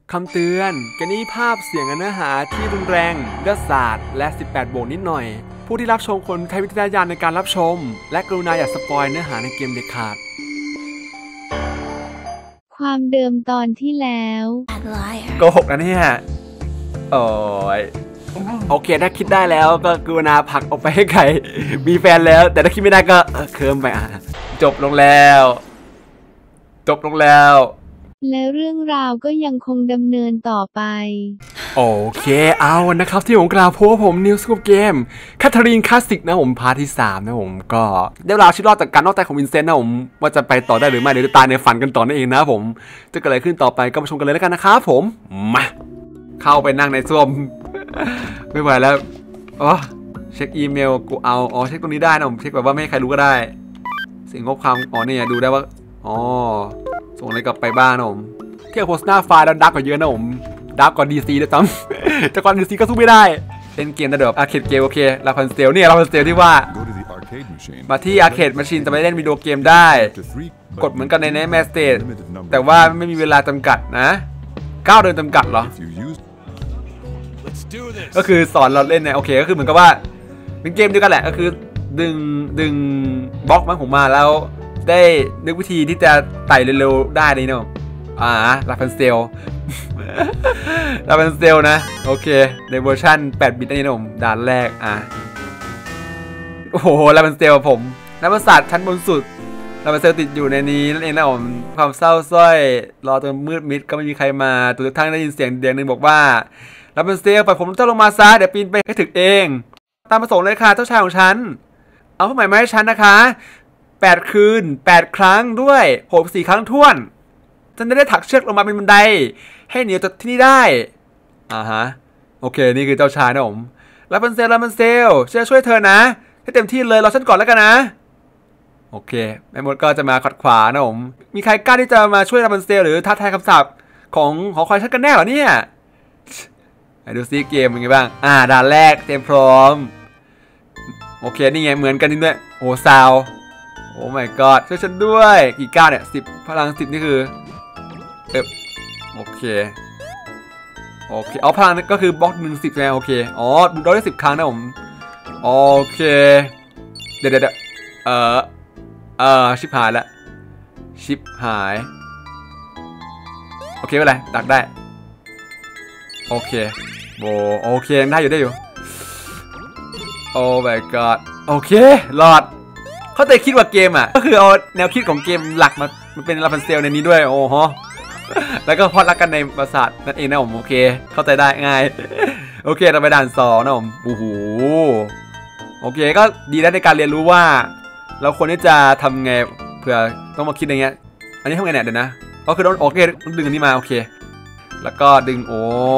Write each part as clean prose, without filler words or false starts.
คำเตือนกรณีภาพเสียงเนื้อหาที่รุนแรงเลือดสาดและ18 บวกนิดหน่อยผู้ที่รับชมควรใช้วิจารณญาณในการรับชมและกรุณาอย่าสปอยเนื้อหาในเกมเด็ดขาดความเดิมตอนที่แล้วโกหกนะเนี่ยโอ้ยโอเคถ้าคิดได้แล้วก็กรุณาผลักออกไปให้ใครมีแฟนแล้วแต่ถ้าคิดไม่ได้ก็เคิร์มไปจบลงแล้วและเรื่องราวก็ยังคงดำเนินต่อไปโอเคเอานะครับที่ผมกล่าวเพราะว่าผมนิวส์กุ๊ปเกมแคทเธอรีนคลาสสิกนะผมพาร์ทที่3นะผมก็ได้ราวชีวิตรอดจากการนอกใจของวินเซนต์นะผมว่าจะไปต่อได้หรือไม่หรือจะตายในฝันกันต่อนั่นเองนะผมจะเกิดอะไรขึ้นต่อไปก็มาชมกันเลยแล้วกันนะครับผมมาเข้าไปนั่งในส้วมไม่ไหวแล้วอ๋อเช็คอีเมลกูเอาเช็คตรงนี้ได้นะผมเช็คแบบว่าไม่ให้ใครรู้ก็ได้สิ่งงบความเนี่ยดูได้ว่าส่งอะไรกลับไปบ้างนะผมเที่ยวโพสต์หน้าไฟล์แล้วดับกว่าเยอะนะผมดับกว่าดีซีด้วยซ้ำแต่ก่อนดีซีก็สู้ไม่ได้เป็นเกมนะเดี๋ยวอาร์เคดเกมโอเคลาพันสเตลเนี่ยลาพันสเตลที่ว่ามาที่อาร์เคดแมชชีนจะไปเล่นวิดีโอเกมได้กดเหมือนกันในแมสเตจแต่ว่าไม่มีเวลาจำกัดนะ9 เดือนจำกัดเหรอก็คือสอนเราเล่นเนี่ยโอเคก็คือเหมือนกับว่าเป็นเกมเดียวกันแหละก็คือดึงบล็อกผมมาแล้วได้นึกวิธีที่จะไต่เร็วๆได้นี่เนาะลาพันสเตลนะโอเคในเวอร์ชัน8 บิตนี่นะผมด่านแรกโอ้โหลาพันสเตลผมนักประสาทชั้นบนสุดลาพันสเตลติดอยู่ในนี้นั่นเองนะผมความเศร้าส้อยรอจนมืดมิดก็ไม่มีใครมาตัวทั้งได้ยินเสียงเดียงหนึ่งบอกว่าลาพันสเตลปล่อยผมเจ้าลงมาซะเดี๋ยวปีนไปให้ถึงเองตามประสงค์เลยค่ะเจ้าชายของฉันเอาผ้าไหมมาให้ฉันนะคะ8 คืน 8 ครั้งด้วยผม4 ครั้งท้วนฉันได้ถักเชือกลงมาเป็นบันไดให้เหนียวจากที่นี่ได้โอเคนี่คือเจ้าชายนะผมลาพันเซลช่วยเธอนะให้เต็มที่เลยรอฉันก่อนแล้วกันนะโอเคแม่มดก็จะมาขัดขวางนะผมมีใครกล้าที่จะมาช่วยลาพันเซลหรือท้าทายคำสาปของหอคอยฉันกันแน่เหรอเนี่ยดูซิเกมเป็นไงบ้างด่านแรกเตรียมพร้อมโอเคนี่ไงเหมือนกันนี่ด้วยโอ้ซาวโอ้ my god ช่วยฉันด้วยกี่ก้าวเนี่ย10พลัง10นี่คือโอเคพลังก็คือบล็อก10ไงโอเคเราได้10 ครั้งนะผมโอเคเดี๋ยวชิบหายแล้วโอเคไม่เป็นไรตักได้โอเคโอเคได้อยู่โอ้ my god โอเครอดเขาแต่คิดว่าเกมก็คือเอาแนวคิดของเกมหลักมาเป็นลาพันเซลในนี้ด้วยโอ้โหแล้วก็พอดรักกันในปราสาทนั่นเองนะผมโอเคเข้าใจได้ง่ายโอเคเราไปด่าน2นะผมโอ้โหโอเคก็ดีแล้วในการเรียนรู้ว่าเราควรที่จะทำไงเผื่อต้องมาคิดอย่างเงี้ยอันนี้ทำไงเนี่ยเดี๋ยวนะก็คือต้องโอเคต้องดึงอันนี้มาโอเคแล้วก็ดึง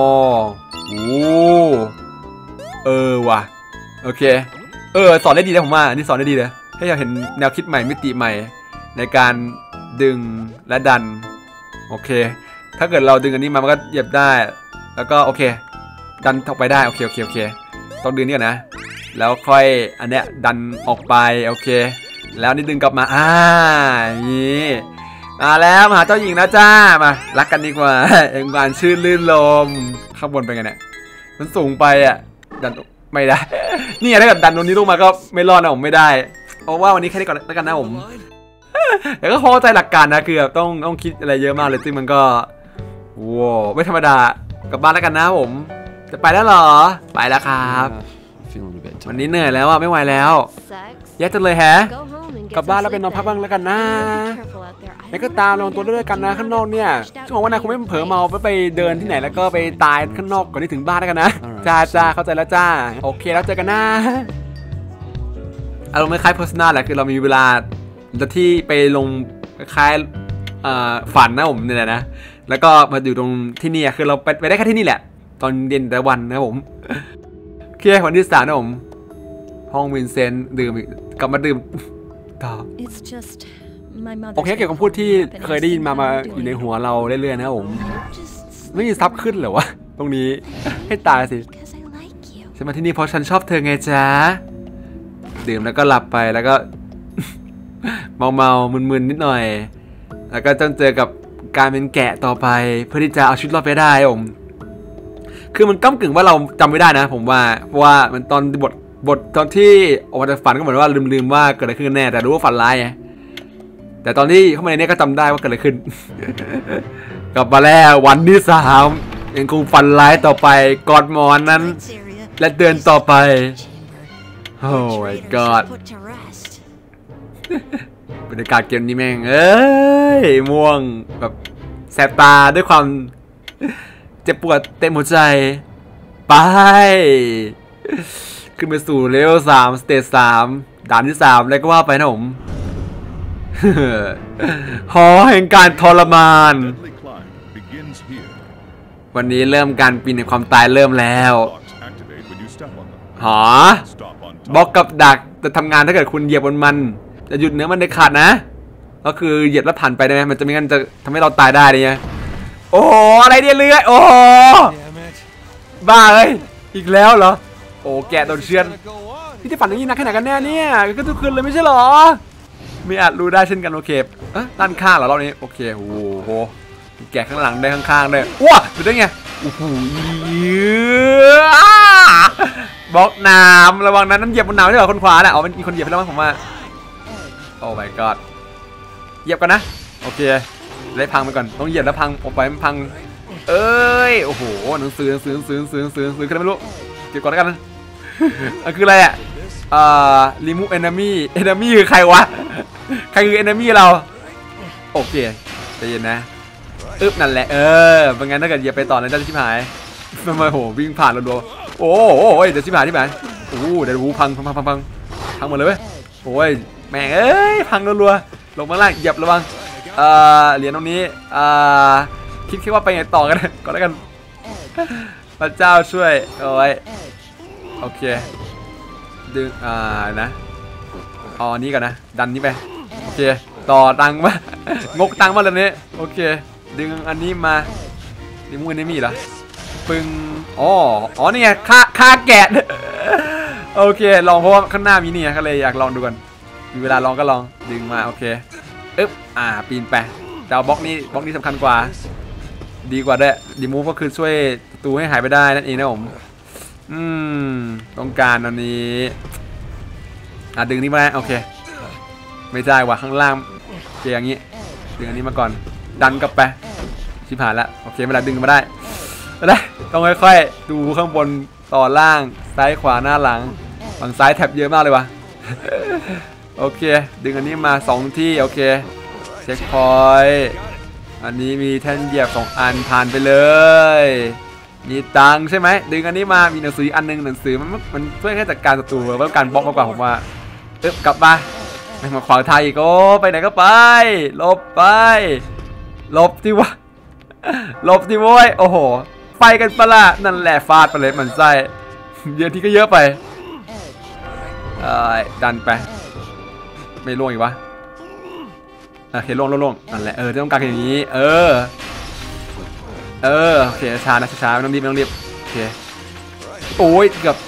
ว่ะโอเคสอนได้ดีนะผมว่านี่สอนได้ดีเลยให้เราเห็นแนวคิดใหม่มิติใหม่ในการดึงและดันโอเคถ้าเกิดเราดึงอันนี้มามันก็เหยียบได้แล้วก็โอเคดันออกไปได้โอเคต้องดึงนี่ก่อนนะแล้วค่อยอันเนี้ยดันออกไปโอเคแล้วนี่ดึงกลับมานี่มาแล้วมาหาเจ้าหญิงนะจ้ามารักกันดีกว่าเอ็งบานชื่นลื่นลมข้างบนเป็นไงเนี่ยมันสูงไปดันไม่ได้นี่ถ้าเกิดดันตรงนี้ลงมาก็ไม่รอดนะผมไม่ได้เพราะว่าวันนี้แค่นี้ก่อนแล้วกันนะผมแต่ก็พอใจหลักการนะคือต้องคิดอะไรเยอะมากเลยซึ่งมันก็ว้าวไม่ธรรมดากลับบ้านแล้วกันนะผมจะไปแล้วเหรอไปแล้วครับวันนี้เหนื่อยแล้วไม่ไหวแล้วแย่จังเลยกลับบ้านแล้วไปนอนพักบ้างแล้วกันนะแล้วก็ตามลองตัวด้วยกันนะข้างนอกเนี่ยช่วงวันนั้นคงไม่เผลอเมาไปเดินที่ไหนแล้วก็ไปตายข้างนอกก่อนที่ถึงบ้านแล้วกันนะจ้าเข้าใจแล้วจ้าโอเคแล้วเจอกันนะอารมณ์คล้ายๆ Persona แหละคือเรามีเวลาที่ไปลงคล้ายฝันนะผมเนี่ยนะแล้วก็มาอยู่ตรงที่นี่คือเราไปได้แค่ที่นี่แหละตอนเย็นแต่วันนะผมโอเควันที่3นะผมห้องวินเซนต์ดื่มกลับมาดื่มต่อโอเคเกี่ยวกับพูดที่เคยได้ยินมาอยู่ในหัวเราเรื่อยๆนะผมไม่มีซับขึ้นเหรอวะตรงนี้ให้ตายสิฉันมาที่นี่เพราะฉันชอบเธอไงจ๊ะดื่มแล้วก็หลับไปแล้วก็เมามึนๆนิดหน่อยแล้วก็ต้องเจอกับการเป็นแกะต่อไปเพื่อที่จะเอาชีวิตรอดไปได้ผมคือมันก้ำกึ่งว่าเราจำไม่ได้นะผมว่าเพราะว่ามันตอนบทตอนที่ออกมาจากฝันก็เหมือนว่าลืมว่าเกิดอะไรขึ้นแน่แต่รู้ว่าฝันร้ายไงแต่ตอนที่เข้ามาในนี้ก็จำได้ว่าเกิดอะไรขึ้น กลับมาแล้ววันที่3ยังคงฝันร้ายต่อไปกอดหมอนนั้นและเดินต่อไปโอ้ my god บรรยากาศเกมนี้แม่งเอ้ยม่วงแบบแสบตาด้วยความเจ็บปวดเต็มหัวใจไปขึ้นไปสู่เลเวล3สเตจ3ด่านที่3แล้วก็ว่าไปนะผม หอแห่งการทรมานวันนี้เริ่มการปีนในความตายเริ่มแล้วหอบล็อกกับดักจะทำงานถ้าเกิดคุณเหยียบบนมันจะหยุดเนื้อมันได้ขาดนะก็คือเหยียบแล้วผ่านไปได้ไหมมันจะไม่งั้นจะทำให้เราตายได้เนี่ยโอ้อะไรเนี่ยเลื้อยโอ้บ้าเลยอีกแล้วเหรอโอ้แกะโดนเชือดที่จะฝันอย่างนี้นักแค่ไหนกันแน่เนี่ยก็ทุกคืนเลยไม่ใช่หรอไม่อาจรู้ได้เช่นกันโอเคด้านข้างเหรอรอบนี้โอเคโอ้โหแกะข้างหลังได้ข้างๆได้ว้าดูได้ไงโอ้โหบล็อกน้ำระวังนั้นน้ำเหยียบบนน้ำไม่ใช่เหรอคนขวาน่ะอ๋อมันมีคนเหยียบไปแล้วมั้งผมว่าโอ้ my god เหยียบกันนะโอเคได้พังไปก่อนต้องเหยียบแล้วพังออกไปมันพังเอ้ยโอ้โหหนังสือขึ้นไม่รู้เก็บก่อนแล้วกันมันคืออะไรอ่ะremove enemy คือใครวะใครคือ enemy เราโอเคใจเย็นนะนั่นแหละเป็นงั้นถ้าเกิดเหยียบไปต่อนั้นจะชิบหายทำไมโหวิ่งผ่านเราดูโอ้โหเดี๋ยวชิบหายโอ้เดี๋ยวพังหมดเลยเว้ยโอ้ยแม่งพังรัวๆลงมาล่างเหยียบระวังเหรียญตรงนี้คิดแค่ว่าไปไงต่อกันก็แล้วกันพระเจ้าช่วยเอาไว้โอเคดึงนะเอาอันนี้ก่อนนะดันนี้ไปโอเคต่อตังค์มางกตังค์มาเลยนี้โอเคดึงอันนี้มาดิมูนนี่มีเหรอปึงอ๋อนี่ไงค่าแกะโอเคลองเพราะว่าข้างหน้ามีนี่ก็เลยอยากลองดูกันมีเวลาลองก็ลองดึงมาโอเคปีนไปแต่บล็อกนี้สำคัญกว่าดีกว่าด้วยดีมูฟก็คือช่วยประตูให้หายไปได้นั่นเองนะผมต้องการอันนี้ดึงนี้มาได้โอเคไม่ได้ว่ะข้างล่างเจียอย่างนี้ดึงอันนี้มาก่อนดันกลับไปชิบหายแล้วโอเคเวลาดึงมาได้ต้องค่อยๆดูข้างบนต่อล่างซ้ายขวาหน้าหลังฝั่งซ้ายแท็บเยอะมากเลยว่ะโอเคดึงอันนี้มา2ที่โอเคเช็คพอยต์อันนี้มีแท่นเหยียบ2อันผ่านไปเลยมีตังใช่ไหมดึงอันนี้มามีหนังสืออันนึงหนังสือมันช่วยแค่จัดการศัตรูแล้วการบล็อกมากกว่าผมว่ากลับมาไม่มาขวางทางอีกโอ้ไปไหนก็ไปหลบไปหลบที่วะหลบที่โว้ยโอ้โหไฟกันปะล่ะนั่นแหละฟาดไปเลยมันไส้เยอะที่ก็เยอะไปดันไปไม่ล่วงอีกวะโอเคล่วงนั่นแหละต้องการอย่างนี้โอเคช้านะช้าไม่ต้องรีบโอเคโอ้ยเกือบ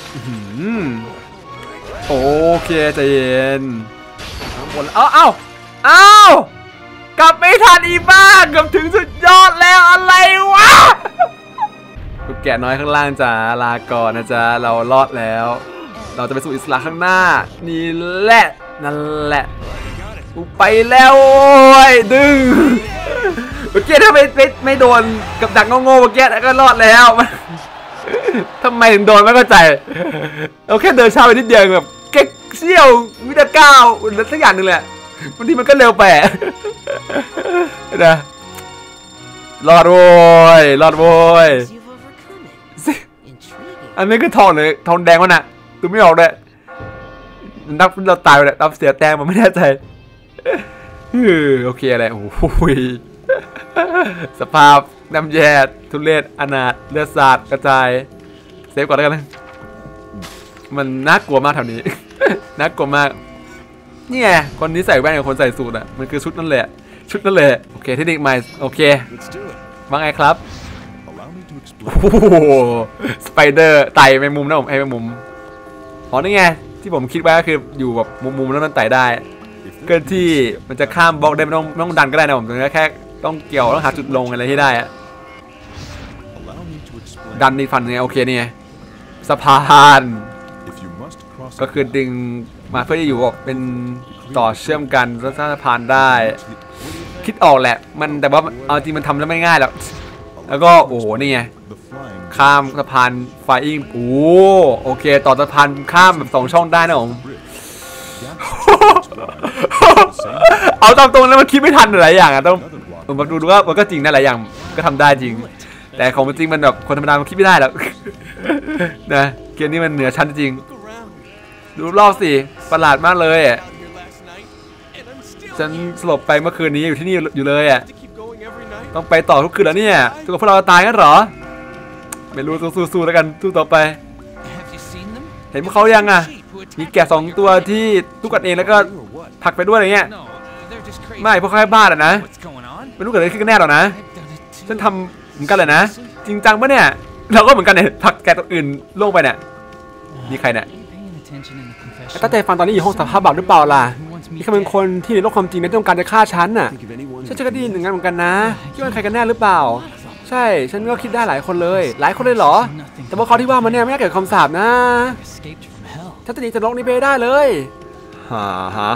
โอเคใจเย็นหมดแล้วเอ้ากลับไม่ทันอีบ้าเกือบถึงสุดยอดแล้วอะไรวะลูกแกะน้อยข้างล่างจ้าลาก่อนนะจ๊ะเรารอดแล้วเราจะไปสู่อิสระข้างหน้านี่แหละนั่นแหละไปแล้วโอ้ยดึงเมื่อกี้ถ้าไม่โดนกับดักโง่ๆเมื่อกี้ก็รอดแล้วทำไมถึงโดนไม่เข้าใจเราแค่เดินช้าไปนิดเดียวแบบแค่เสี้ยววินาทีก้าวสักอย่างหนึ่งแหละบางทีมันก็เร็วไปนะรอดโว้ยอันนี้คือทองเลยทองแดงวะน่ะตัวไม่ออกเลยนับเราตายไปเลยนับเสียแต้มมันไม่แน่ใจโอเคอะไรโอ้ยสภาพน้ำแย่ทุเรศอนาถเลือดสาดกระจายเซฟก่อนแล้วกันนะมันน่ากลัวมากแถวนี้น่ากลัวมากนี่ไงคนนี้ใส่แว่นกับคนใส่สูทอ่ะมันคือชุดนั่นแหละโอเคเทคนิคใหม่โอเคว่าไงครับโอ้โหสไปเดอร์ไต่ไปมุมนะผมไอ้ไปมุมอ๋อนี่ไงที่ผมคิดไว้ก็คืออยู่แบบมุมแล้วมันไต่ได้เกินที่มันจะข้ามบล็อกได้ไม่ต้องดันก็ได้นะผมตรงนี้แค่ต้องเกี่ยวต้องหาจุดลงอะไรที่ได้อะดันในฟันไงโอเคนี่ไงสะพานก็คือดึงมาเพื่อที่อยู่เป็นต่อเชื่อมกันแล้วสร้างสะพานได้คิดออกแหละมันแต่ว่าเอาจริงมันทำแล้วไม่ง่ายหรอกแล้วก็โอ้โหนี่ไงข้ามสะพานไฟอิงโอเคต่อสะพานข้ามแบบ2 ช่องได้นะผมเอาตามตรงแล้วมันคิดไม่ทันหลายอย่างอะต้องผมมาดูว่ามันก็จริงนะหลายอย่างก็ทำได้จริงแต่ของจริงมันแบบคนธรรมดามันคิดไม่ได้หรอกนะเกมนี้มันเหนือชั้นจริงดูรอบสิประหลาดมากเลยฉันสลบไปเมื่อคืนนี้อยู่ที่นี่อยู่เลยอ่ะต้องไปต่อทุกคืนแล้วเนี่ยทุกคนพวกเราตายกันเหรอไม่รู้สู้ๆแล้วกันสู้ต่อไปเห็นพวกเขายังอ่ะมีแกะ2 ตัวที่ทุกกันเองแล้วก็ผักไปด้วยอะไรเงี้ยไม่พวกเขาแค่บ้าแหละนะไม่รู้เกิดอะไรขึ้นกันแน่หรอกนะฉันทำเหมือนกันเลยนะจริงจังปะเนี่ยเราก็เหมือนกันเนี่ยผักแกะตัวอื่นล่วงไปเนี่ยนี่ใครเนี่ยตั้งใจฟังตอนนี้อยู่ห้องสภาพบาปหรือเปล่าล่ะนี่เขาเป็นคนที่ในโลกความจริงในต้องการจะฆ่าฉันน่ะฉันก็ได้ยินอย่างนั้นเหมือนกันนะคิดว่าใครกันแน่หรือเปล่าใช่ฉันก็คิดได้หลายคนเลยเหรอแต่ว่าเขาที่ว่ามันเนี่ยไม่ได้เกิดคำสาปนะฉันจะหนีจากโลกนี้ไปได้เลยฮะ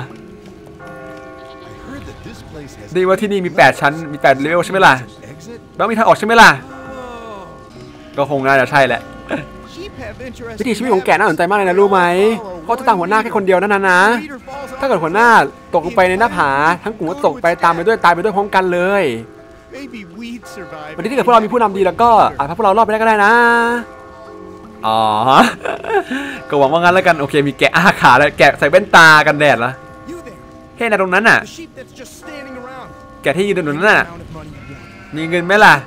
ดีว่าที่นี่มี8 ชั้นมี8 เลเวลใช่ไหมล่ะแล้วมีทางออกใช่ไหมล่ะก็คงน่าจะใช่แหละวิถีชีวิตของแกน่าสนใจมากเลยนะรู้ไหมเพราะจะตามหัวหน้าแค่คนเดียวนั่นนะถ้าเกิดหัวหน้าตกลงไปในหน้าผาทั้งกลุ่มก็ตกไปตายไปด้วยพร้อมกันเลยวันนี้ถ้าเกิดพวกเรามีผู้นำดีแล้วก็อาจพาพวกเรารอดไปได้ก็ได้นะอ๋อก็หวังว่างั้นแล้วกันโอเคมีแกะอ้าขาแล้วแกะใส่แว่นตากันแดดละเฮ้ยนะตรงนั้นน่ะแกะที่ยืนตรงนั้นน่ะมีเงินไหมล่ะ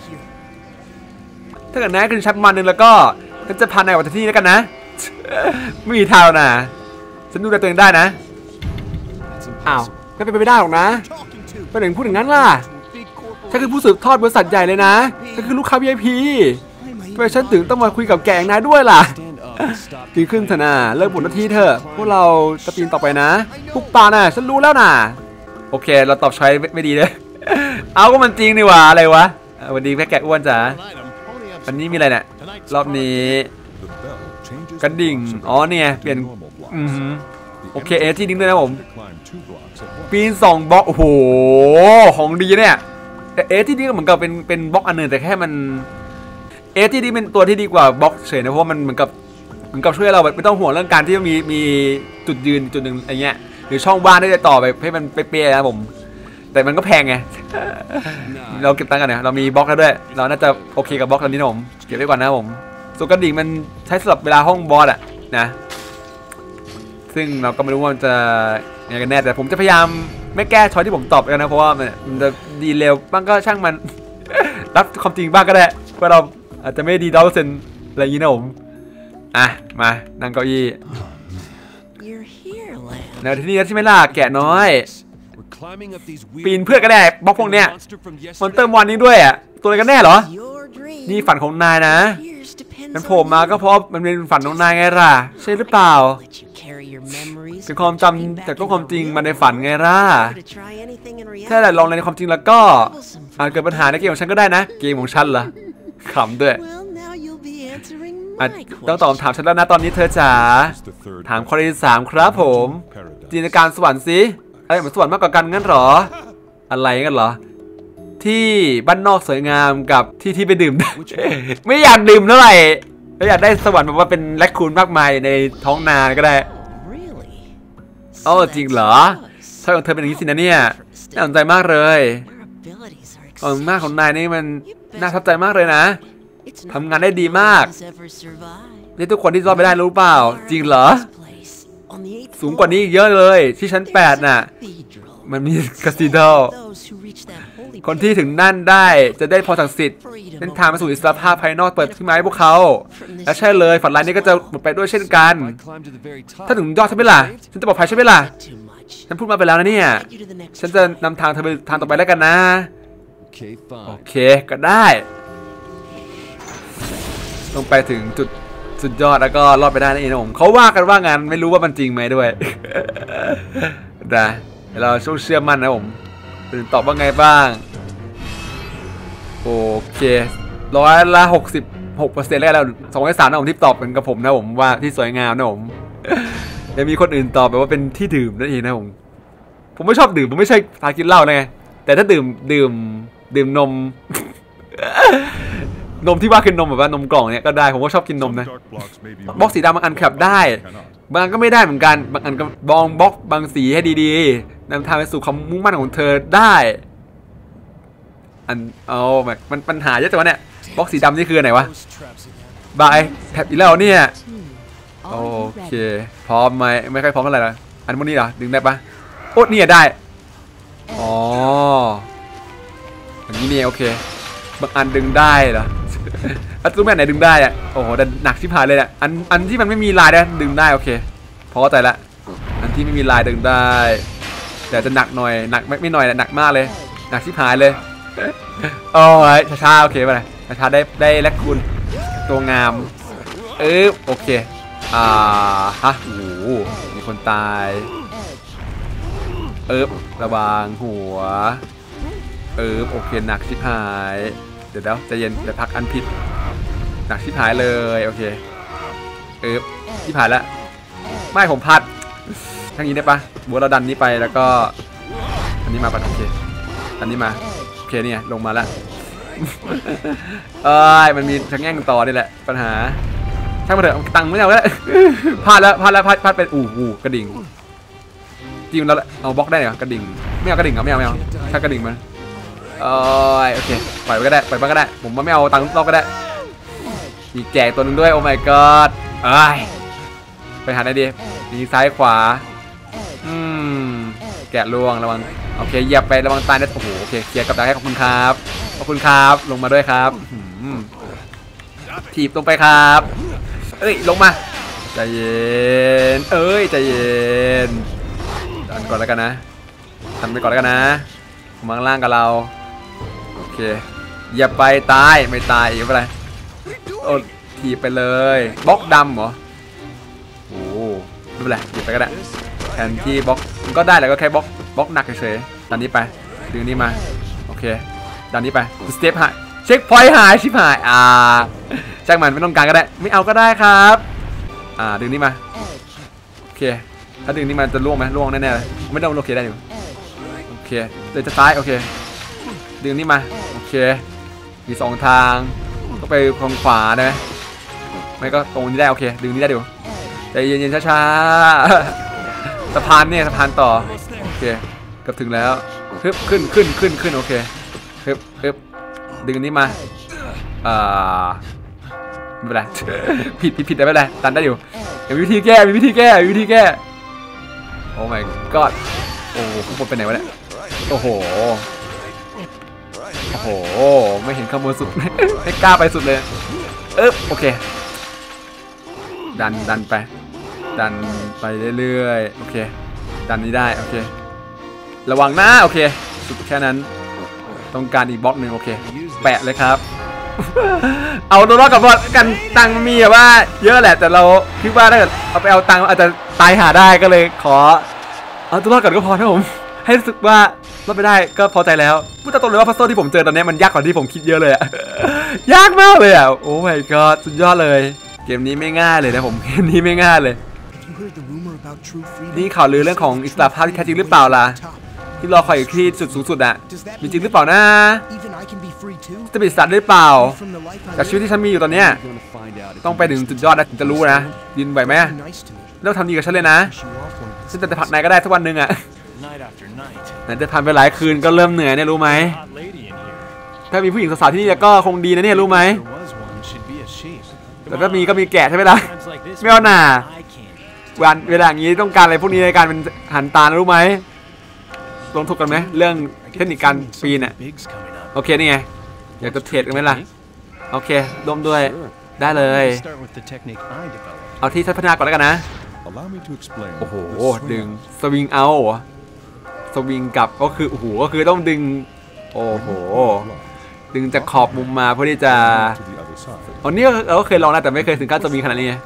ถ้าเกิดนายขึ้นชักมันนึงแล้วก็จะพานายออกจากที่นี่แล้วกันนะไม่มีทางนะฉันดูแลตัวเองได้นะอ้าวไม่เป็นไปไม่ได้หรอกนะไปถึงพูดอย่างนั้นล่ะฉันคือผู้สืบทอดบริษัทใหญ่เลยนะฉันคือลูกค้า VIP ทำไมฉันถึงต้องมาคุยกับแกงนายด้วยล่ะตีขึ้นเถอะนะเลิกบ่นนาทีเถอะพวกเราจะปีนต่อไปนะปุ๊บปาน่ะฉันรู้แล้วนะโอเคเราตอบใช้ไม่ดีเลยเอาก็มันจริงนี่หว่าอะไรวะวันดีแค่แกอ้วนจ๋าวันนี้มีอะไรเนี่ยรอบนี้กระดิ่งอ๋อเนี่ยเปลี่ยนโอเคที่ดิ้งด้วยนะผมปีน2 บล็อกโอ้โหของดีเนี่ยแต่ที่ดิ้งเหมือนกับเป็นบล็อกอันหนึ่งแต่แค่มันที่ดิ้งเป็นตัวที่ดีกว่าบล็อกเฉยนะเพราะว่ามันเหมือนกับช่วยเราแบบไม่ต้องห่วงเรื่องการที่มีจุดยืนจุดหนึ่งอะไรเงี้ยหรือช่องว่างได้จะต่อไปให้มันเป๊ะๆนะผมแต่มันก็แพงไงเราเก็บตังค์กันเนี่ยเรามีบล็อกแล้วด้วยเราน่าจะโอเคกับบล็อกตอนนี้นะผมเก็บไว้ก่อนนะผมส่วนกระดิ่งมันใช้สำหรับเวลาห้องบอสอะนะซึ่งเราก็ไม่รู้ว่ามันจะยังไงกันแน่แต่ผมจะพยายามไม่แก้ช้อยที่ผมตอบกันนะเพราะว่ามันจะดีเร็วบ้างก็ช่างมัน รับความจริงบ้างก็ได้เพราะเราอาจจะไม่ดี100%อะไรอย่างนี้นะผมมานั่งเก้าอี้ในที่นี่ใช่ไหมล่ะแกะน้อยปีนเพื่อก็ได้บล็อกพวกเนี้ยมอนเตอร์มอนนี้ด้วยอ่ะตัวอะไรกันแน่เหรอนี่ฝันของนายนะมันโผล่มาก็เพราะมันเป็นฝันของนายไงล่ะใช่หรือเปล่าเป็นความจำจากโลกความจริงมาในฝันไงล่ะถ้าได้ลองในความจริงแล้วก็อาจเกิดปัญหาในเกมของฉันก็ได้นะเกมของฉันเหรอขำด้วยต้องตอบคำถามฉันแล้วนะตอนนี้เธอจ๋าถามข้อที่3ครับผมจินตนาการสวรรค์สิอะไรเหมือนสวรรค์มากกว่ากันงั้นหรออะไรกันเหรอที่บ้านนอกสวยงามกับที่ไปดื่ม ไม่อยากดื่มเท่าไหร่แล้วอยากได้สวรรค์แบบว่าเป็นแรคคูนมากมายในท้องนาก็ได้อ๋อจริงเหรอชอบของเธอเป็นอย่างนี้สินะเนี่ยน่าสนใจมากเลยความมากของนายนี่มันน่าทับใจมากเลยนะทำงานได้ดีมากนี่ทุกคนที่รอดไปได้รู้เปล่าจริงเหรอสูงกว่านี้อีกเยอะเลยที่ชั้น8น่ะมันมีคาสิโนคนที่ถึงนั่นได้จะได้พรศักดิ์สิทธิ์เส้นทางมาสู่อิสรภาพภายนอกเปิดขึ้นมาให้พวกเขาและใช่เลยฝันร้ายนี้ก็จะหมดไปด้วยเช่นกันถ้าถึงยอดใช่ไหมล่ะฉันจะปลอดภัยใช่ไหมล่ะฉันพูดมาไปแล้วนะเนี่ยฉันจะนำทางเธอไปทางต่อไปแล้วกันนะโอเคก็ได้ลงไปถึงจุดสุดยอดแล้วก็รอดไปได้นั่นเองนะผมเขาว่ากันว่างานไม่รู้ว่ามันจริงไหมด้วยนะเราช่วงเชื่อมั่นนะผมตื่นตอบว่าไงบ้างโอเค66%แล้ว2/3นะผมที่ตอบเป็นกับผมนะผมว่าที่สวยงามนะผมยังมีคนอื่นตอบแบบว่าเป็นที่ดื่มนั่นเองนะผมไม่ชอบดื่มผมไม่ใช่ทากินเหล้านะไงแต่ถ้าดื่มนม นมที่ว่าคือนมแบบว่านมกล่องเนี่ยก็ได้ผมก็ชอบกินนมนะบล็อกสีดำบางอันขับได้บางอันก็ไม่ได้เหมือนกันบางอันก็บล็อกบางสีให้ดีๆนำทางไปสู่ความมุ่งมั่นของเธอได้อันแบบมันปัญหาเยอะจังวะเนี่ยบล็อกสีดำนี่คือไหนวะบายแท็บอีกแล้วเนี่ยโอเคพร้อมไหมไม่ค่อยพร้อมอะไรละอันพวกนี้เหรอดึงได้ปะโอ้เนี่ยได้อ๋ออย่างนี้เนี่ยโอเคบางอันดึงได้เหรออันตู้แม่ไหนดึงได้อะโอ้โหแต่หนักชิบหายเลยอ่ะอันที่มันไม่มีลายนะดึงได้โอเคพอเข้าใจละอันที่ไม่มีลายดึงได้แต่จะหนักหน่อยหนักไม่หน่อยหนักมากเลยหนักชิบหายเลยโอ้ยช้าโอเคไปเลยช้าได้แลกคุณตัวงามโอเคฮะโอ้โหมีคนตายระวังหัวโอเคหนักชิบหายเดี๋ยวใจเย็นเดี๋ยวพักอันผิดหนักชิบหายเลยโอเคชิบหายแล้วไม่ผมพัดทางนี้ได้ปะบัวเราดันนี้ไปแล้วก็อันนี้มาปะโอเคอันนี้มาโอเคเนี่ยลงมาแล้วมันมีทั้งแง่งต่อนี่แหละปัญหาช่างมาเถอะตังค์ไม่เอาแล้วพลาดเป็นกระดิ่งจริงแล้วเอาบล็อกได้เหรอกระดิ่งไม่เอากระดิ่งไม่เอาแค่กระดิ่งมันโอเคปล่อยไปก็ได้ผมว่าไม่เอาตังค์รอบก็ได้มีแจกตัวนึงด้วยโอ้ my god ไปหาไหนดีมีซ้ายขวาแกะลวงระวังโอเคเหยียบไประวังตายนะโอ้โหโอเคเคลียร์กับดักให้ขอบคุณครับลงมาด้วยครับถีบลงไปครับลงมาใจเย็นใจเย็นดันก่อนแล้วกันนะดันไปก่อนแล้วกันนะผมข้างล่างกับเราโอเคอย่าไปตายไม่ตายอีกไม่เป็นไรถีบไปเลยบล็อกดำเหรอโอ้ไม่เป็นไรหยิบไปก็ได้แทนที่บล็อกก็ได้แหละก็แค่บล็อกหนักเฉยๆดันนี้ไปดึงนี้มาโอเคดันนี้ไปสเต็ปหายเช็คพอยต์หายชิบหายช่างมันไม่ต้องการก็ได้ไม่เอาก็ได้ครับดึงนี้มาโอเคถ้าดึงนี้มันจะล่วงไหมล่วงแน่ๆเลยไม่ต้องโอเคได้อยู่โอเคเดินจะซ้ายโอเคดึงนี้มาโอเคมี2ทางก็ไปทางขวาได้ไหมไม่ก็ตรงนี้ได้โอเคดึงนี้ได้ดูใจเย็นๆช้าๆสะพานเนี่ยสะพานต่อโอเคเกือบถึงแล้วขึ้นโอเคดึงนี้มาไม่เป็นไรผิดได้ไม่เป็นไรตันได้อยู่มีวิธีแก้โอ้ my god โอ้ข้างบนไปไหนวะเนี่ยโอ้โหไม่เห็นข้างบนสุด ไม่กล้าไปสุดเลยโอเคดันไปเรื่อยๆโอเคดันนี้ได้โอเคระวังนะโอเคสุดแค่นั้นต้องการอีกบล็อกหนึ่งโอเคแปะเลยครับ เอาตัวรอดกับบอลกันตังมีแบบว่าเยอะแหละแต่เราคิดว่าถ้าเกิดเอาไปเอาตังอาจจะตายหาได้ก็เลยขอเอาตัวรอดก่อนก็พอนะผมให้รู้สึกว่ารอดไปได้ก็พอใจแล้วพูดตรงเลยว่าพัซเซิลที่ผมเจอตอนนี้มันยากกว่าที่ผมคิดเยอะเลยอะ ยากมากเลยอะโอ้ my god สุดยอดเลยเกมนี้ไม่ง่ายเลยนะผมเกมนี้ไม่ง่ายเลยนี่ข่าวลือเรื่องของอิสระภาพที่แท้จริงหรือเปล่าล่ะที่รอคอยอยู่ที่จุดสูงสุดอะมีจริงหรือเปล่านะจะเป็นสัตว์หรือเปล่าจากชีวิตที่ฉันมีอยู่ตอนเนี้ยต้องไปถึงจุดยอดนะถึงจะรู้นะยินไหวไหมแล้วทำดีกับฉันเลยนะฉันจะผลักนายก็ได้ทุกวันหนึ่งอะไหนจะทำไปหลายคืนก็เริ่มเหนื่อยเนี่ยรู้ไหมถ้ามีผู้หญิงสาวๆที่นี่ก็คงดีนะเนี่ยรู้ไหมแต่ถ้ามีก็มีแกะใช่ไหมล่ะไม่เอาหน่าวันเวลาอย่างนี้ต้องการอะไรพวกนี้ในการเป็นหันตารู้ไหมลงทุกกันไหมเรื่องเทคนิคการปีนโอเคนี่ไงอยากจะเทรดกันไหมล่ะโอเคร่วมด้วยได้เลยเอาที่พัฒนาก่อนแล้วกันนะโอ้โหดึงสวิงเอาสวิงกลับก็คือโอ้โหก็คือต้องดึงโอ้โหดึงจากขอบมุมมาเพื่อที่จะอันนี้เราก็เคยลองนะแต่ไม่เคยถึงขั้นสวิงขนาดนี้